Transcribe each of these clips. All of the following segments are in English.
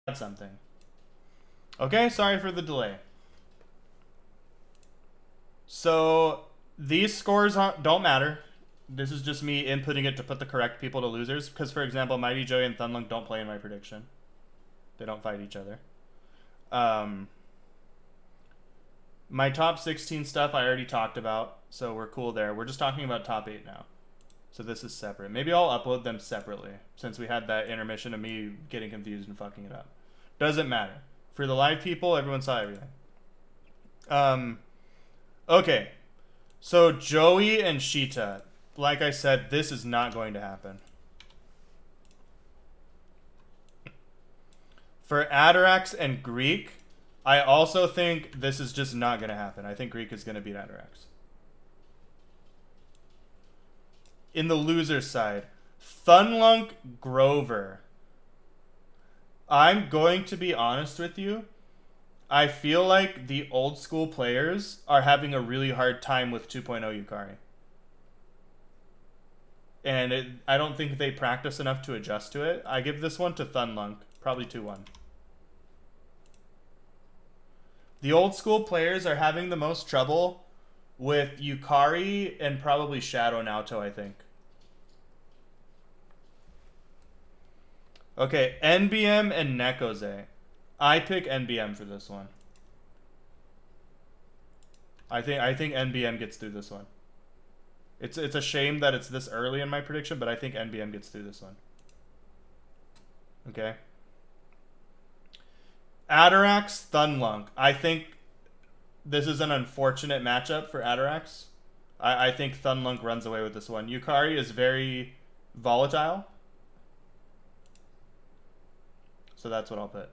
something. Okay, sorry for the delay. So these scores don't matter. This is just me inputting it to put the correct people to losers. Because, for example, Mighty Joey and Thunlunk don't play in my prediction. They don't fight each other. My top 16 stuff I already talked about, so we're cool there. We're just talking about top 8 now. So this is separate. Maybe I'll upload them separately, since we had that intermission of me getting confused and fucking it up. Doesn't matter. For the live people, everyone saw everything. Okay. So Joey and Sheeta. Like I said, this is not going to happen. For Atarax and Greek, I also think this is just not going to happen. I think Greek is going to beat Atarax. In the loser side, Thunlunk Grover. I'm going to be honest with you. I feel like the old school players are having a really hard time with 2.0 Yukari. And I don't think they practice enough to adjust to it. I give this one to Thunlunk. Probably 2-1. The old school players are having the most trouble with Yukari and probably Shadow Naoto, I think. Okay, NBM and Nekoze. I pick NBM for this one. I think NBM gets through this one. It's a shame that it's this early in my prediction, but I think NBM gets through this one. Okay. Atarax, Thunlunk. I think this is an unfortunate matchup for Atarax. I think Thunlunk runs away with this one. Yukari is very volatile. So that's what I'll put.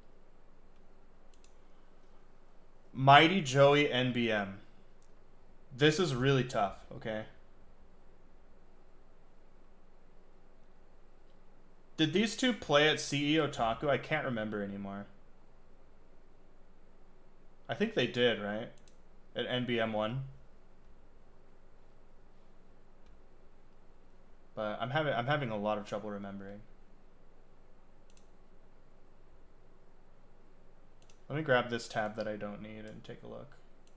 Mighty Joey, NBM. This is really tough, okay? Did these two play at CE Otaku? I can't remember anymore. I think they did, right? At NBM 1. But I'm having a lot of trouble remembering. Let me grab this tab that I don't need and take a look.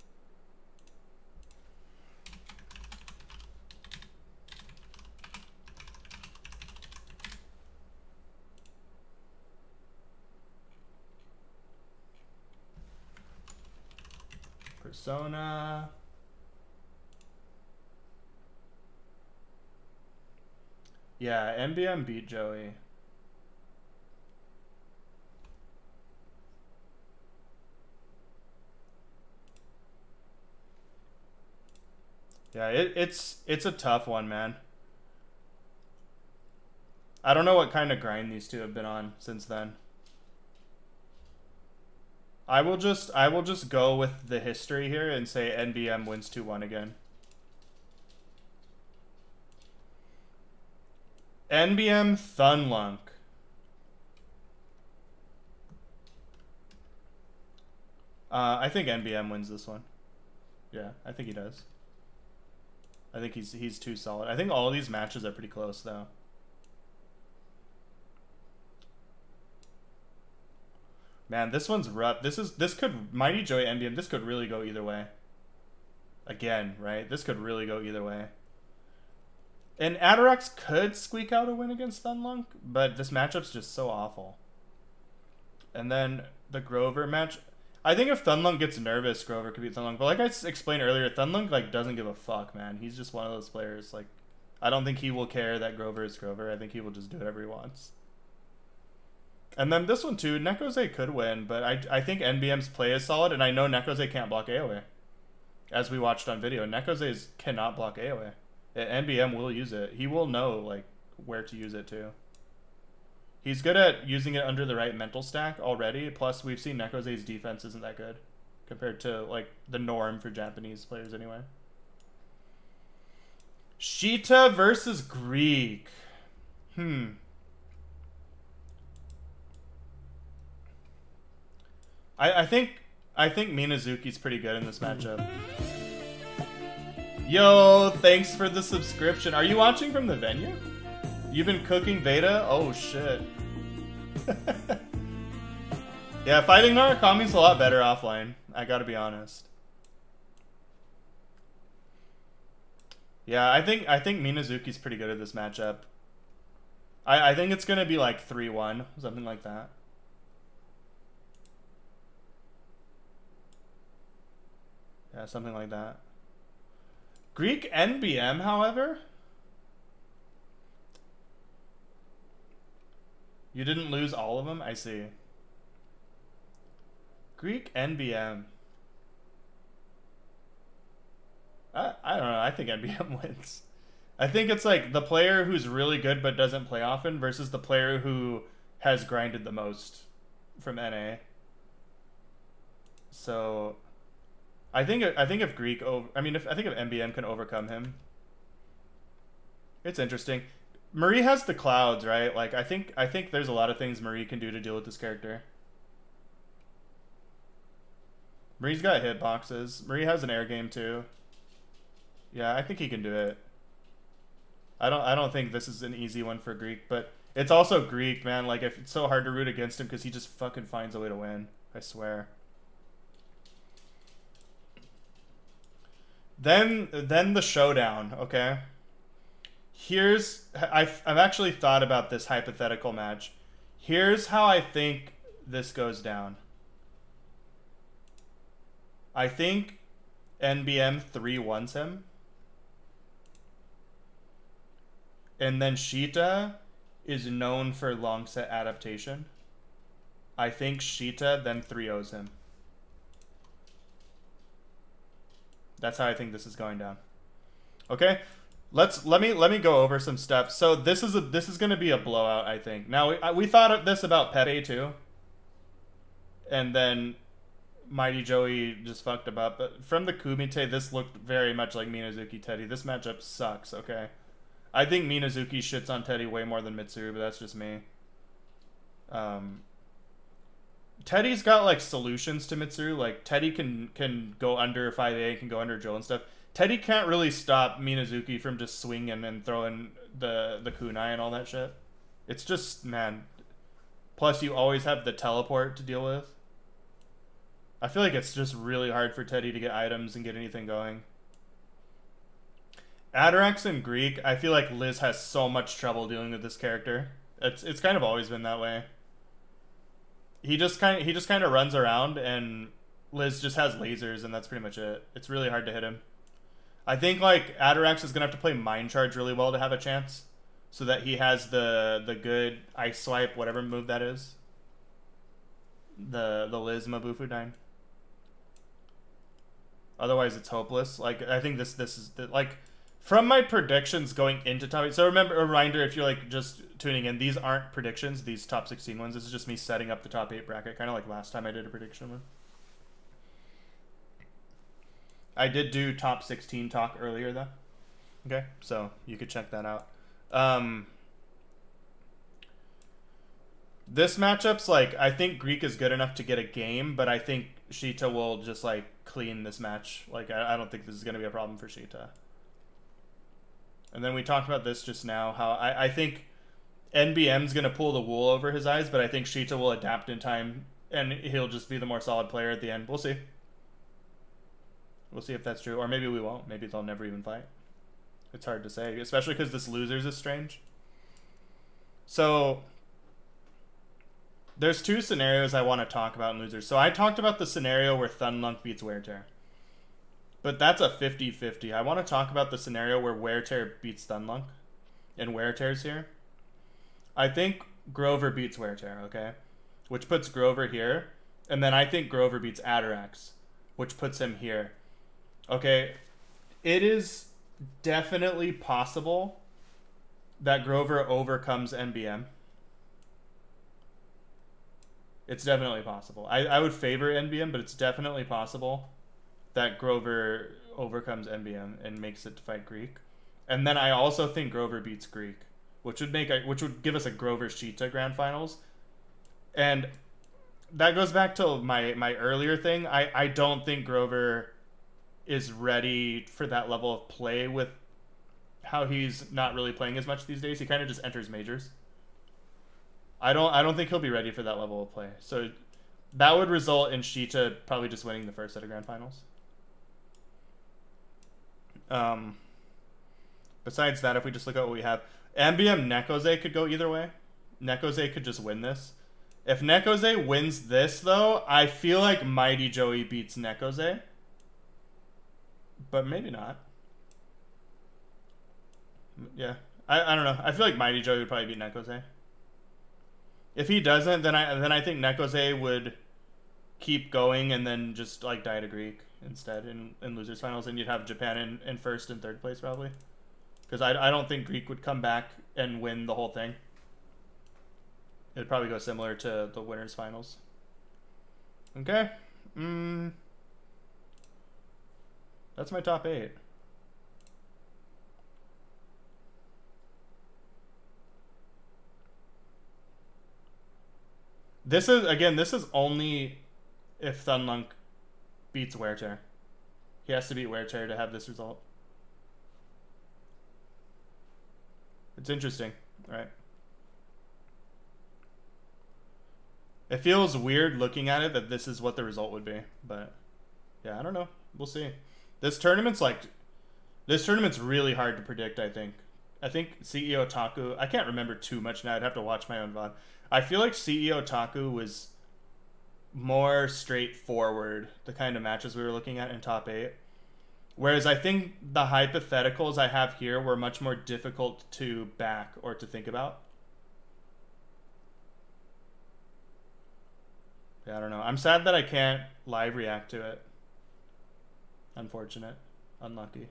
Persona. Yeah, NBM beat Joey. Yeah, it's a tough one, man. I don't know what kind of grind these two have been on since then. I will just go with the history here and say NBM wins 2-1 again. NBM Thunlunk. I think NBM wins this one. Yeah, I think he does. I think he's too solid. I think all of these matches are pretty close though. Man, this one's rough. This could Mighty Joey NBM. This could really go either way. Again, right? This could really go either way. And Atarax could squeak out a win against Thunlunk, but this matchup's just so awful. And then the Grover match. I think if Thunlunk gets nervous, Grover could beat Thunlunk. But like I explained earlier, Thunlunk like doesn't give a fuck, man. He's just one of those players. Like, I don't think he will care that Grover is Grover. I think he will just do whatever he wants. And then this one too, Nekoze could win, but I think NBM's play is solid, and I know Nekoze can't block AoE. As we watched on video, Nekoze cannot block AoE. NBM will use it. He will know like where to use it too. He's good at using it under the right mental stack already. Plus, we've seen Nekoze's defense isn't that good compared to like the norm for Japanese players anyway. Sheeta versus Greek. I think Minazuki's pretty good in this matchup. Yo, thanks for the subscription. Are you watching from the venue? You've been cooking Veda? Oh shit. Yeah, fighting Murakami's a lot better offline. I gotta be honest. Yeah, I think Minazuki's pretty good at this matchup. I think it's gonna be like 3-1, something like that. Yeah, something like that. Greek NBM, however? You didn't lose all of them? I see. Greek NBM. I don't know. I think NBM wins. I think it's like the player who's really good but doesn't play often versus the player who has grinded the most from NA. So I think if Greek I think if NBM can overcome him, it's interesting. Marie has the clouds, right? Like I think there's a lot of things Marie can do to deal with this character. Marie's got hitboxes. Marie has an air game too. Yeah, I think he can do it. I don't think this is an easy one for Greek, but it's also Greek, man. Like if it's so hard to root against him because he just fucking finds a way to win. I swear. Then the showdown, okay? I've actually thought about this hypothetical match. Here's how I think this goes down. I think NBM 3-1s him. And then Sheeta is known for long set adaptation. I think Sheeta then 3-0s him. That's how I think this is going down. Okay? Let me go over some stuff. So this is going to be a blowout, I think. Now we thought of this about Pepe too. And then Mighty Joey just fucked him up. But from the Kumite, this looked very much like Minazuki Teddy. This matchup sucks, okay? I think Minazuki shits on Teddy way more than Mitsuru, but that's just me. Teddy's got like solutions to Mitsuru. Like Teddy can go under 5A, can go under Joe and stuff. Teddy can't really stop Minazuki from just swinging and throwing the kunai and all that shit. It's just, man. Plus you always have the teleport to deal with. I feel like it's just really hard for Teddy to get items and get anything going. Adarax and Greek, I feel like Liz has so much trouble dealing with this character. It's kind of always been that way. He just kind of runs around and Liz just has lasers and that's pretty much it. It's really hard to hit him. I think like Adarax is gonna have to play Mind Charge really well to have a chance, so that he has the good Ice Swipe, whatever move that is. The Liz Mabufudine. Otherwise, it's hopeless. Like I think this is like. From my predictions going into top 8, so remember, a reminder if you're like just tuning in, these aren't predictions, these top 16 ones. This is just me setting up the top 8 bracket, kind of like last time I did a prediction one. I did do top 16 talk earlier though. Okay, so you could check that out. This matchup's like, I think Greek is good enough to get a game, but I think Sheeta will just like clean this match. Like, I don't think this is going to be a problem for Sheeta. And then we talked about this just now, how I think NBM's going to pull the wool over his eyes, but I think Sheeta will adapt in time, and he'll just be the more solid player at the end. We'll see. We'll see if that's true. Or maybe we won't. Maybe they'll never even fight. It's hard to say, especially because this losers is strange. So there's two scenarios I want to talk about in losers. So I talked about the scenario where Thunlunk beats Wear Tear. But that's a 50-50. I want to talk about the scenario where Wear Tear beats Thunlunk. And Wear Tear's here. I think Grover beats Wear Tear, okay? Which puts Grover here. And then I think Grover beats Adarax, which puts him here. Okay, it is definitely possible that Grover overcomes NBM. It's definitely possible. I would favor NBM, but it's definitely possible that Grover overcomes NBM and makes it to fight Greek. And then I also think Grover beats Greek, which would give us a Grover Sheeta Grand Finals. And that goes back to my earlier thing. I don't think Grover is ready for that level of play with how he's not really playing as much these days. He kind of just enters majors. I don't think he'll be ready for that level of play. So That would result in Shita probably just winning the first set of Grand Finals. Besides that, if we just look at what we have, MBM Nekoze could go either way. Nekoze could just win this. If Nekoze wins this, though, I feel like Mighty Joey beats Nekoze. But maybe not. Yeah. I don't know. I feel like Mighty Joey would probably beat Nekoze. If he doesn't, then I think Nekoze would keep going and then just like die to Greek instead in losers finals, and you'd have Japan in first and third place probably. Because I don't think Greek would come back and win the whole thing. It'd probably go similar to the winners finals. Okay. That's my top 8. This is only if Thunlunk beats Werchter. He has to beat Werchter to have this result. It's interesting, right? It feels weird looking at it that this is what the result would be, but yeah, I don't know. We'll see. This tournament's really hard to predict, I think. I think CEO Taku, I can't remember too much now. I'd have to watch my own VOD. I feel like CEO Taku was more straightforward, the kind of matches we were looking at in top 8. Whereas I think the hypotheticals I have here were much more difficult to back or to think about. Yeah, I don't know. I'm sad that I can't live react to it. Unfortunate. Unlucky.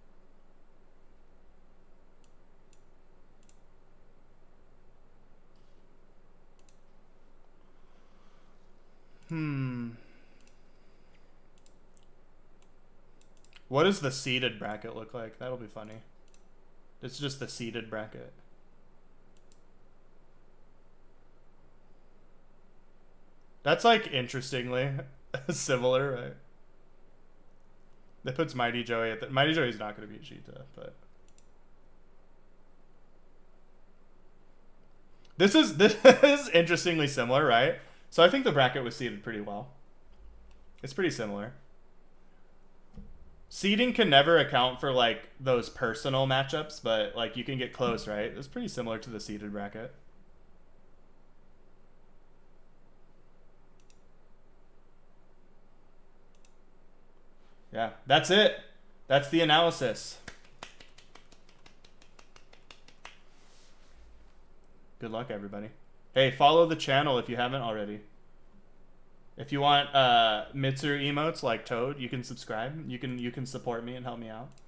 What does the seeded bracket look like? That'll be funny. It's just the seeded bracket. That's like interestingly similar, right? That puts Mighty Joey at the... Mighty Joey's not going to beat Shita, but... This is interestingly similar, right? So I think the bracket was seeded pretty well. It's pretty similar. Seeding can never account for like those personal matchups, but like you can get close, right? It's pretty similar to the seeded bracket. Yeah, that's it. That's the analysis. Good luck, everybody. Hey, follow the channel if you haven't already. If you want Mitsuru emotes like Toad, you can subscribe. You can support me and help me out.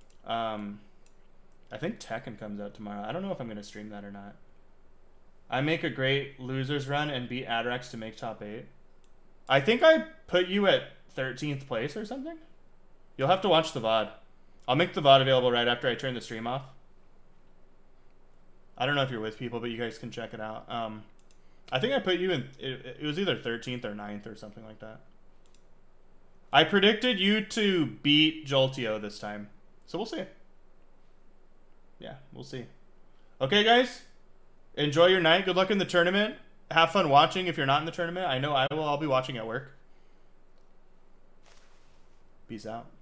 I think Tekken comes out tomorrow. I don't know if I'm gonna stream that or not. I make a great losers run and beat Adarax to make top 8. I think I put you at 13th place or something. You'll have to watch the VOD. I'll make the VOD available right after I turn the stream off. I don't know if you're with people, but you guys can check it out. I think I put you in... It was either 13th or 9th or something like that. I predicted you to beat Jolteo this time. So we'll see. Yeah, we'll see. Okay, guys. Enjoy your night. Good luck in the tournament. Have fun watching if you're not in the tournament. I know I will. I'll be watching at work. Peace out.